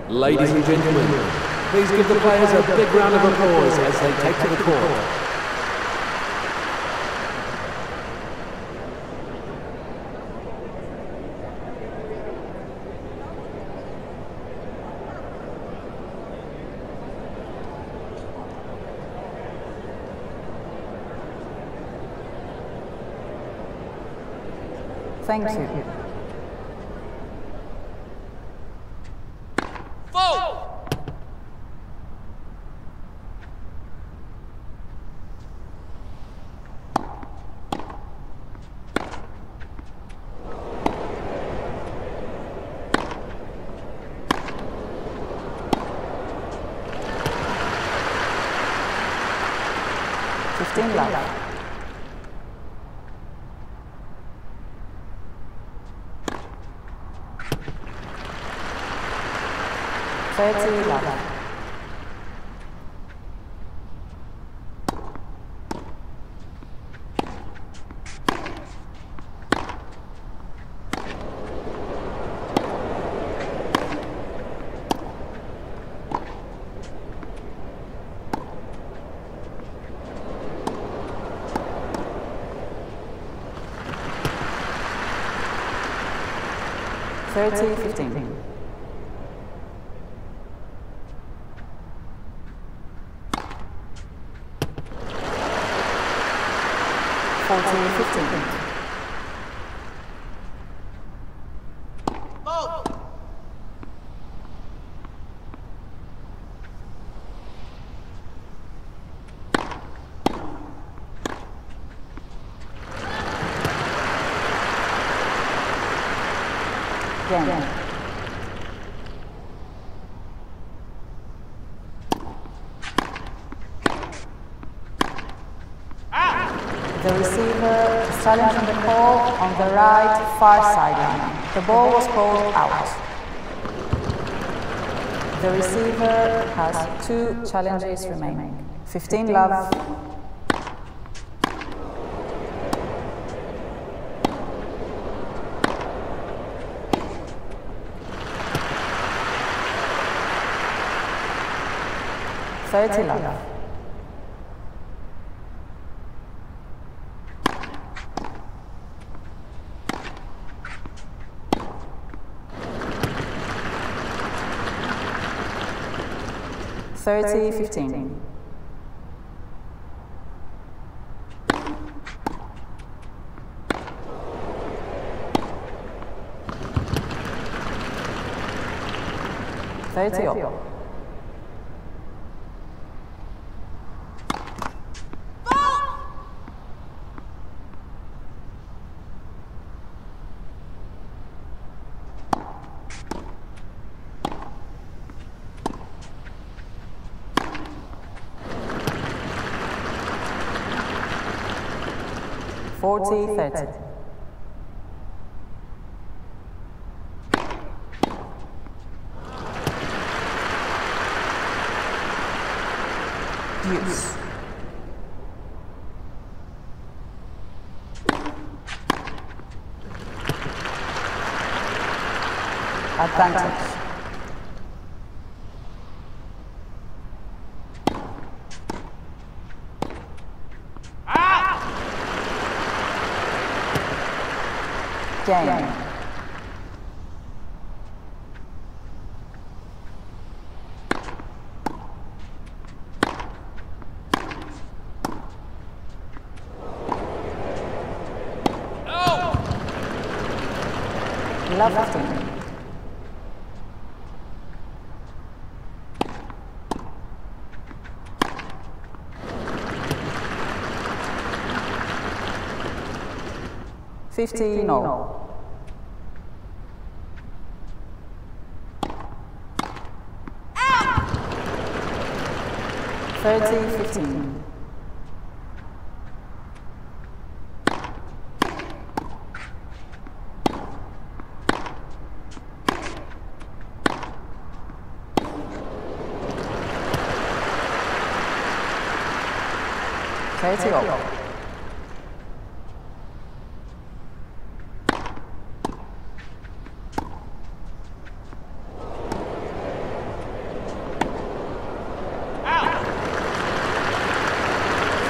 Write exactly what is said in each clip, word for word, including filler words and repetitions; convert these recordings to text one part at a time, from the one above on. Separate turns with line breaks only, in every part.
Ladies and gentlemen, please give the players a big round of applause as they take to the court.
Thank you. Fifteen left. Thirty left. Thirty fifteen. Forty fifteen. Again. The receiver is challenging the call on the right far sideline. The ball was called out. The receiver has two challenges remaining. Fifteen love. Thirty love. Thirty fifteen. Thirty up. Forty thirty. Use. Advantage. Game. Love fifteen. Fifteen all. Thirty fifteen. Thirty all.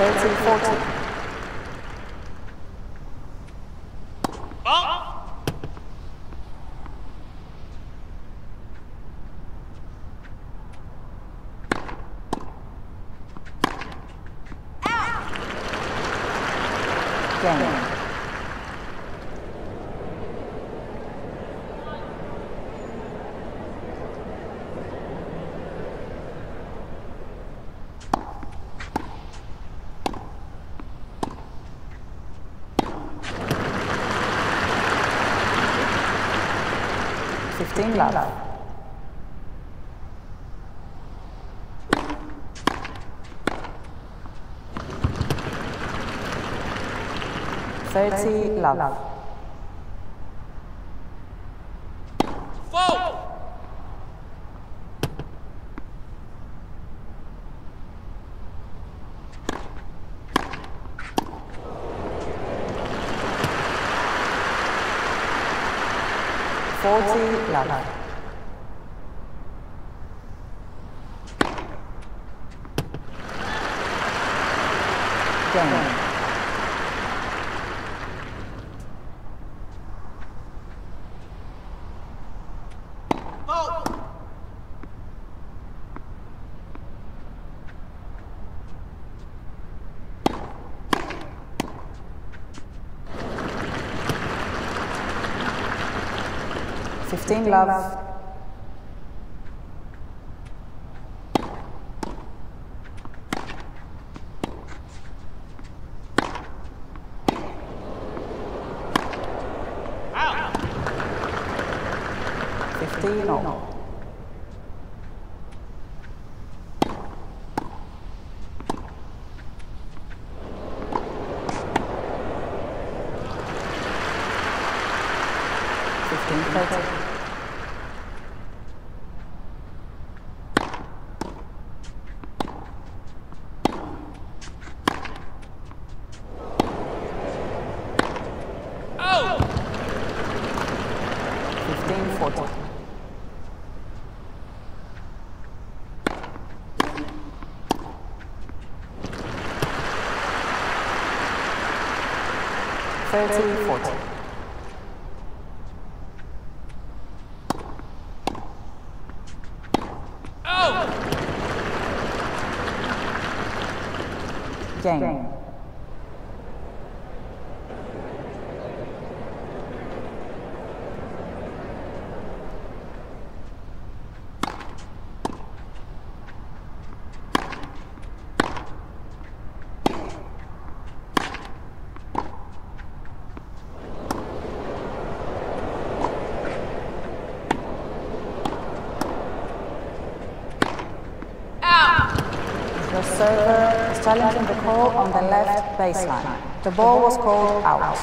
thirty forty. Game. fifteen love. thirty love.
Four.
forty love. Game. fifteen love. fifteen all. fifteen thirty. fifteen forty. thirty forty. Game. The server is challenging the call on the left baseline. The ball was called out.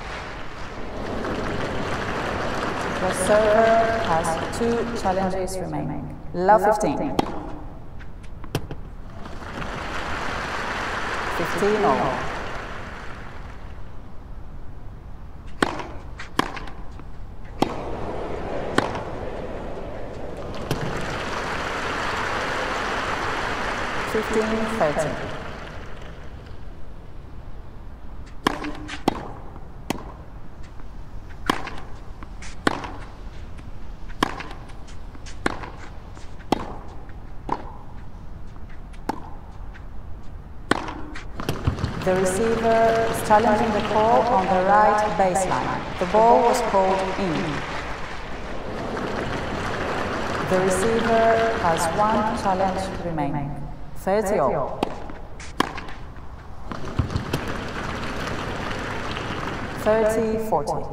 The server has two challenges remaining. Love fifteen. fifteen all. fifteen thirty. The receiver is challenging the call on the right baseline. The ball was called in. The receiver has one challenge remaining. thirty all. thirty forty.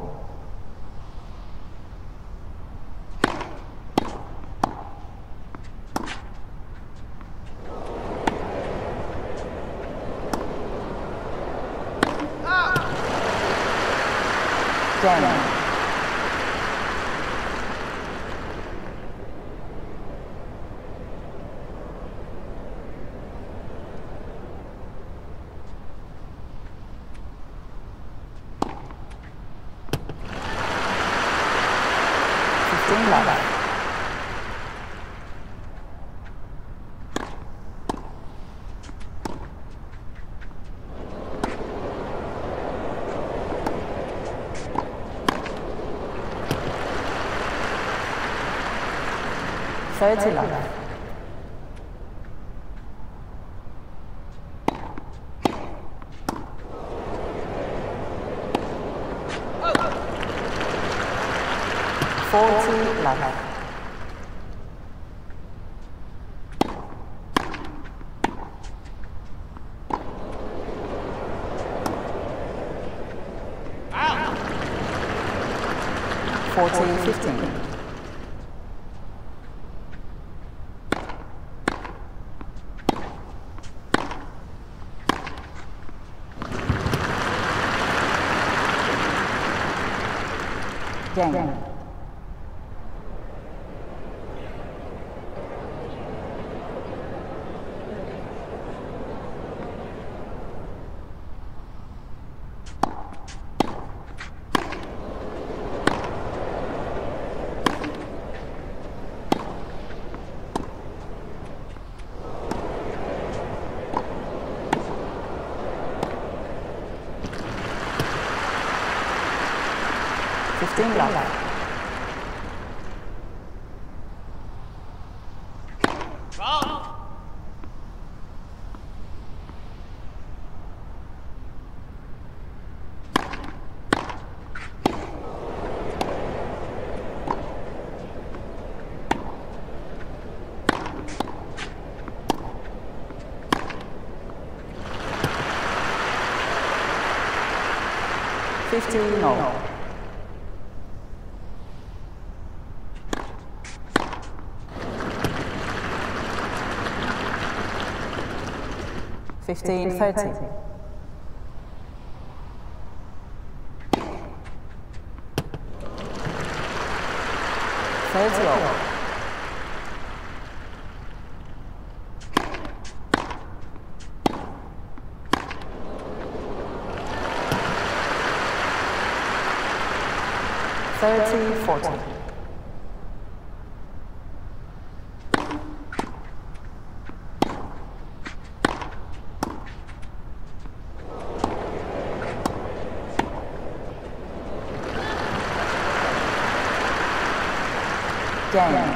Game. fifteen love. thirty left. forty left. forty fifteen. Game. fifteen left. fifteen no. fifteen thirty. thirty all. thirty forty. Game.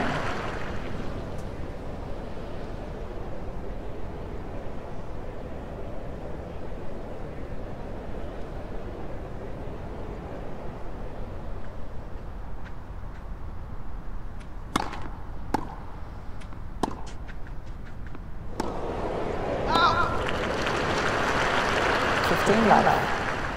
fifteen left.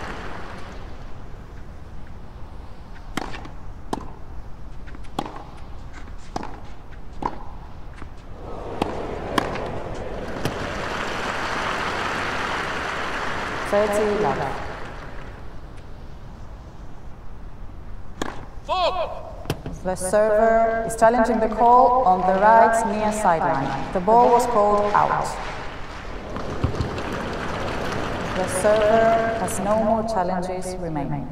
thirty left. The server is challenging the call on the right near sideline. The ball was called out. The server has no more challenges remaining.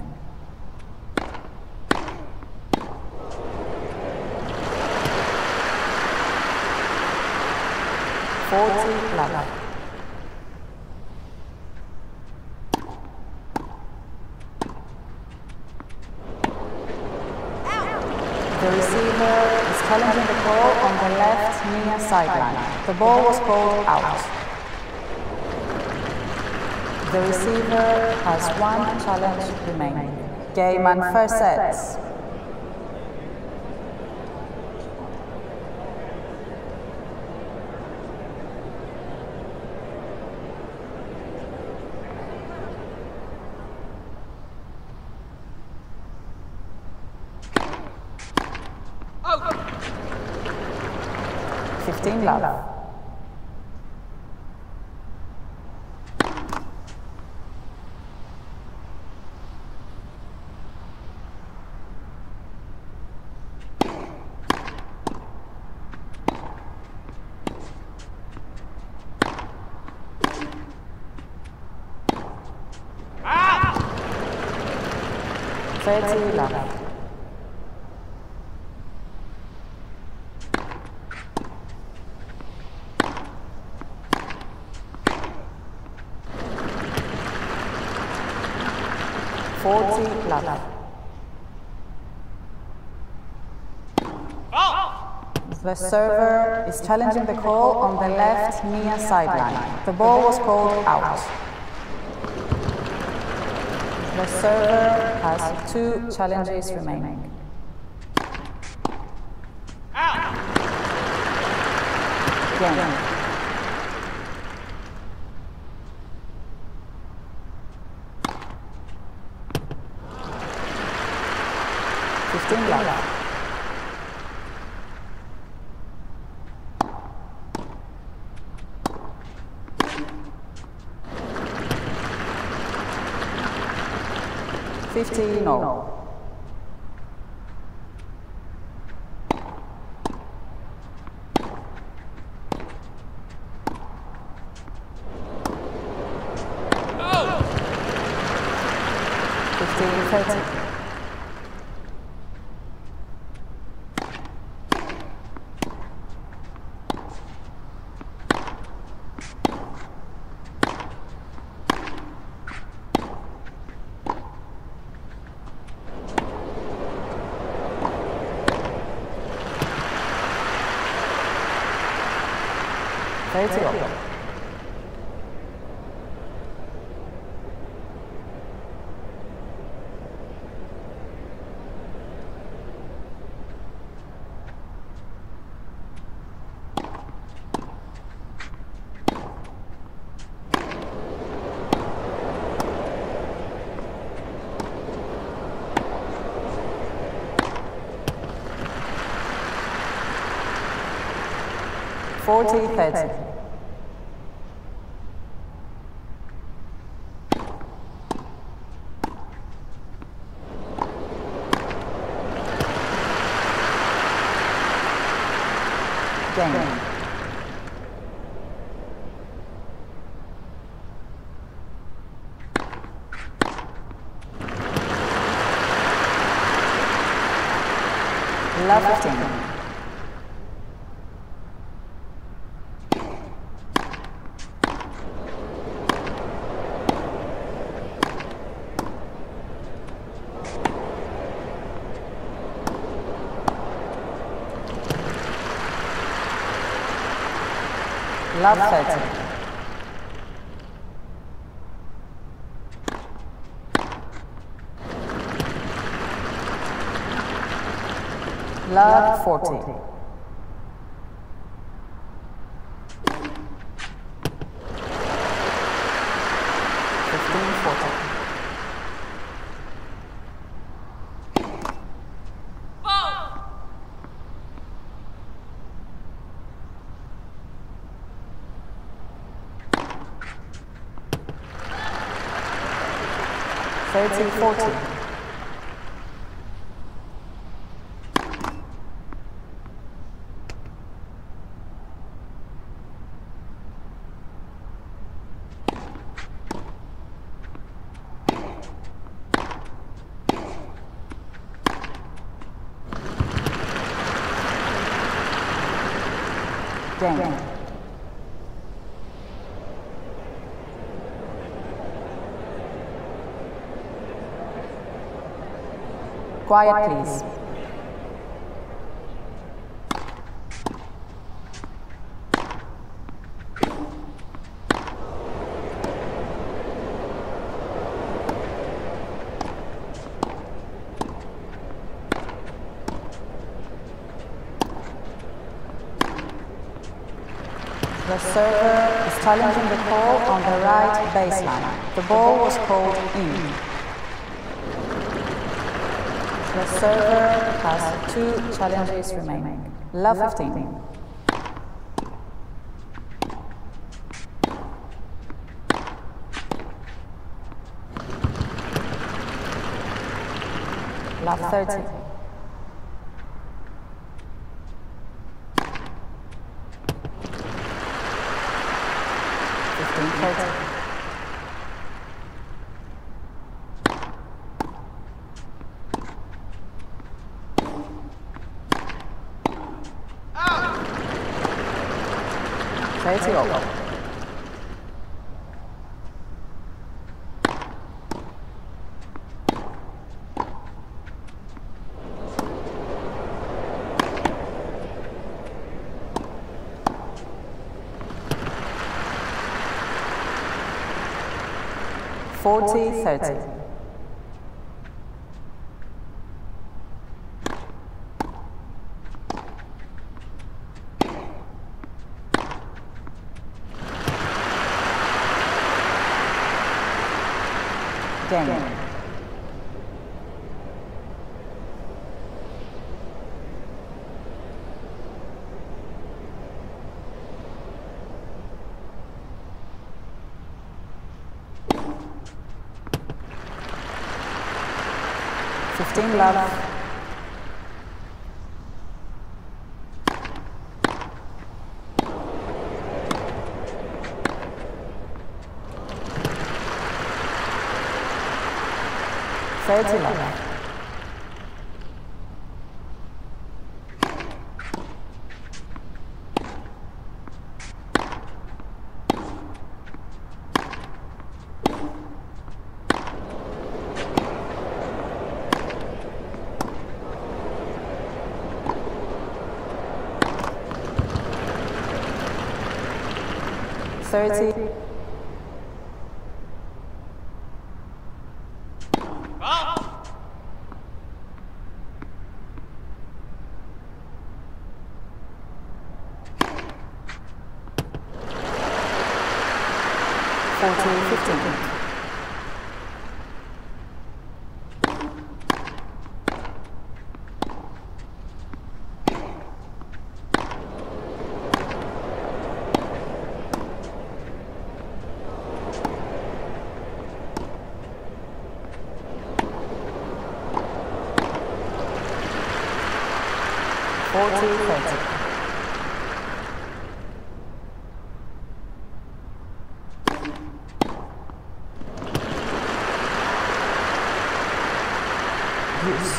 forty left. The receiver is challenging the ball on the left near sideline. The ball was called out. The receiver has one challenge remaining. Game and first sets. fifteen left. thirty left. forty left. The server is challenging the call on the left near sideline. The ball was called out. The server has two challenges remaining.
Out!
Game. Fifteen left. Fifteen all. Fifteen thirty. Thirty all. Forty thirty. Game. Love fifteen. Love thirty. Love forty. Fifteen forty. Thirty forty. Game. Quiet, please. The server is challenging the call on the right baseline. The ball was called in. The server has two challenges remaining. Love fifteen. Love thirty. Fifteen thirty. Thirty over. forty thirty. Game. Fifteen love. Thirty love. Thirty. Forty, fifteen. Forty, thirty. Use.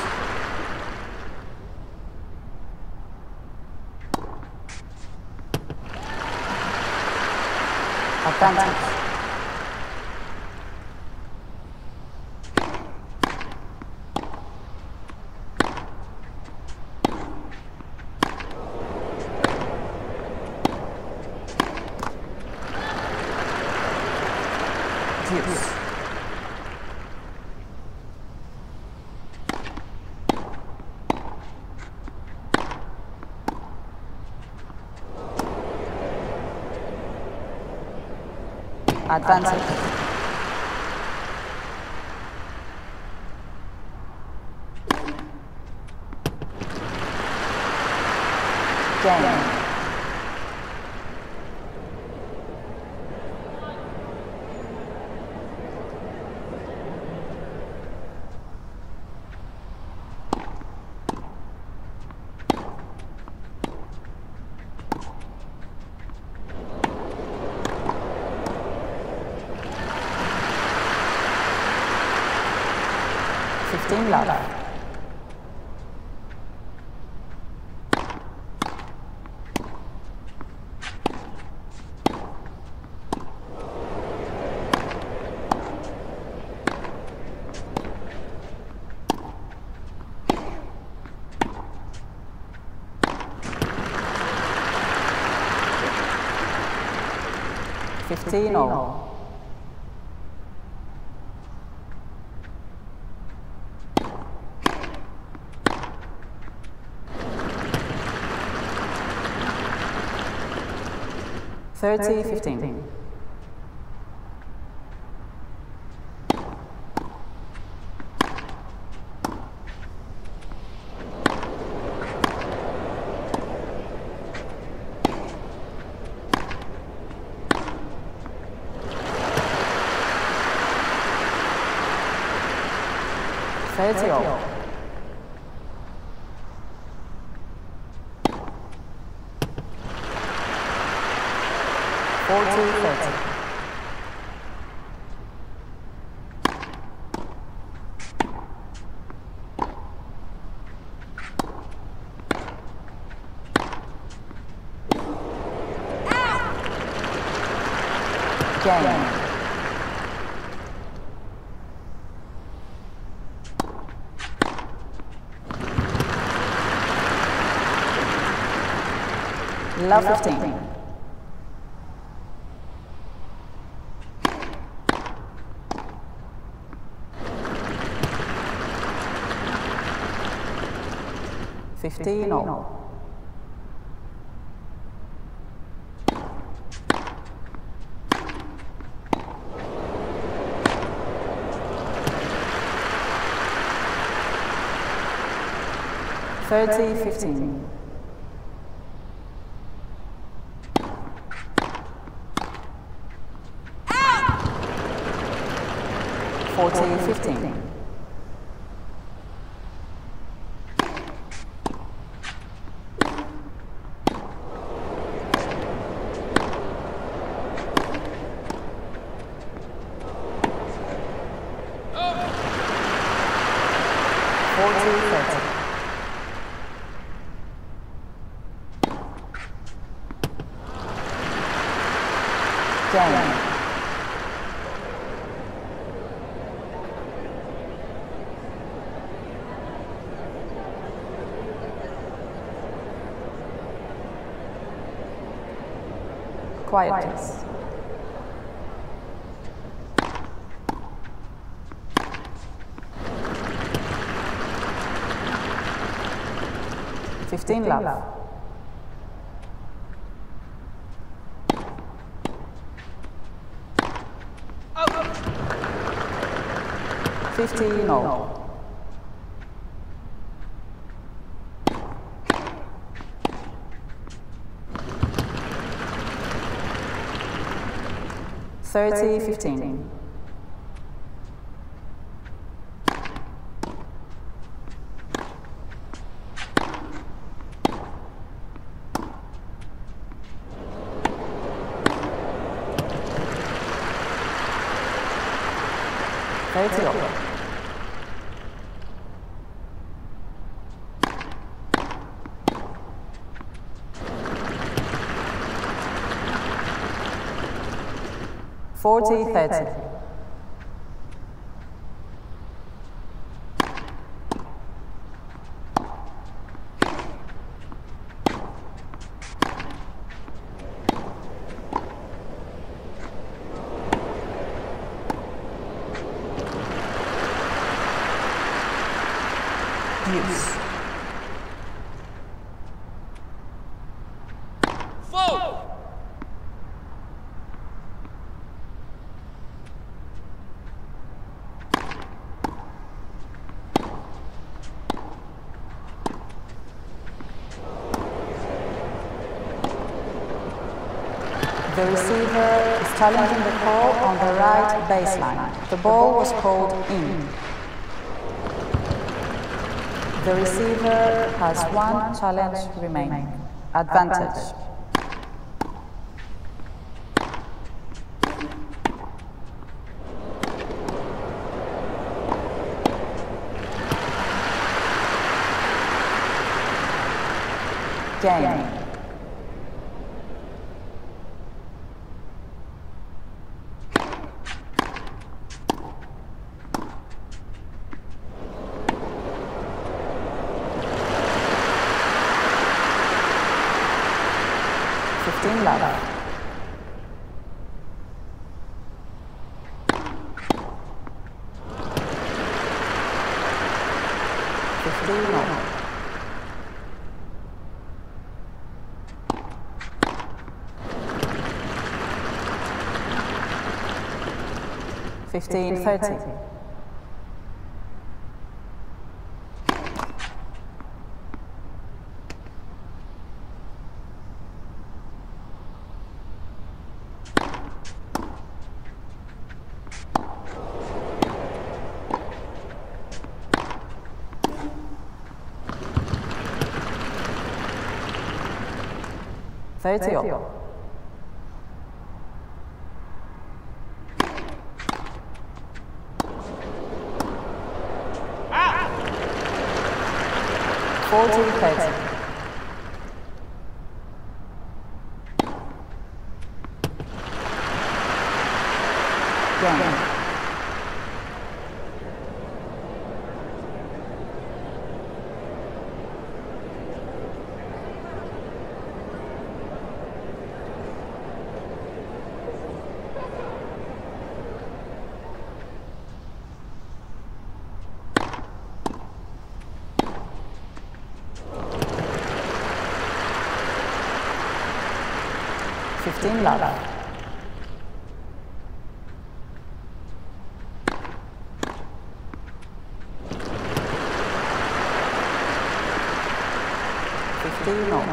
Advantage. Use. Advantage. Game. Fifteen love. Fifteen all. Thirty, fifteen. Thirty all. Forty, thirty. Game. Love fifteen. fifteen all. thirty fifteen. forty fifteen. forty thirty. Game. Quiet, please. Fifteen love. Fifteen all. thirty fifteen. thirty all. forty thirty. Use.
Four.
The receiver is challenging the call on the right baseline. The ball was called in. The receiver has one challenge remaining. Advantage. Game. fifteen love. fifteen all. fifteen thirty. thirty all. forty thirty. Game. fifteen love. fifteen no.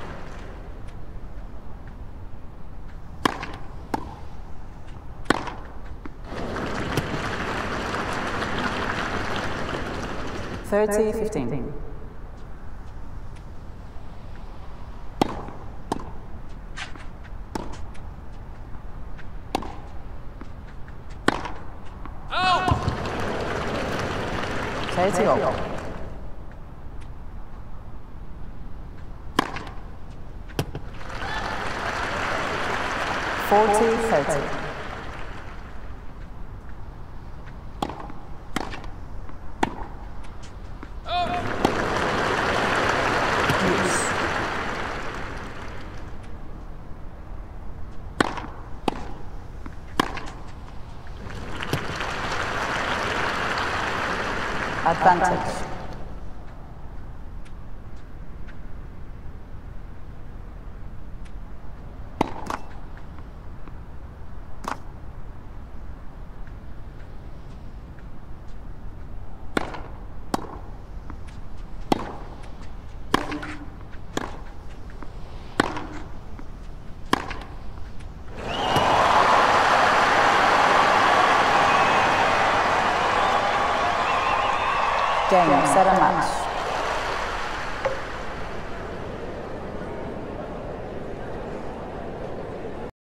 thirty fifteen. thirty all. forty thirty. Use. Advantage. Game, set a match.